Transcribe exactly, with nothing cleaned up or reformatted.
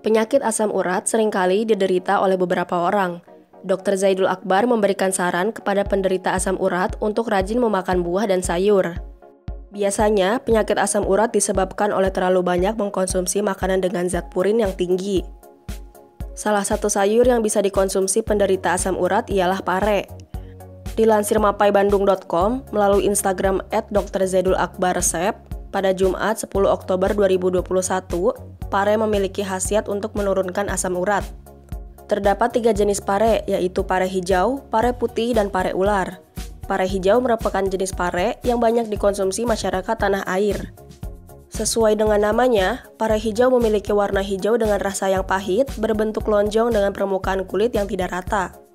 Penyakit asam urat seringkali diderita oleh beberapa orang. dokter Zaidul Akbar memberikan saran kepada penderita asam urat untuk rajin memakan buah dan sayur. Biasanya, penyakit asam urat disebabkan oleh terlalu banyak mengkonsumsi makanan dengan zat purin yang tinggi. Salah satu sayur yang bisa dikonsumsi penderita asam urat ialah pare. Dilansir mapai bandung dot com melalui Instagram et dokter zaidul akbar resep, pada Jumat sepuluh Oktober dua ribu dua puluh satu, pare memiliki khasiat untuk menurunkan asam urat. Terdapat tiga jenis pare, yaitu pare hijau, pare putih, dan pare ular. Pare hijau merupakan jenis pare yang banyak dikonsumsi masyarakat tanah air. Sesuai dengan namanya, pare hijau memiliki warna hijau dengan rasa yang pahit, berbentuk lonjong dengan permukaan kulit yang tidak rata.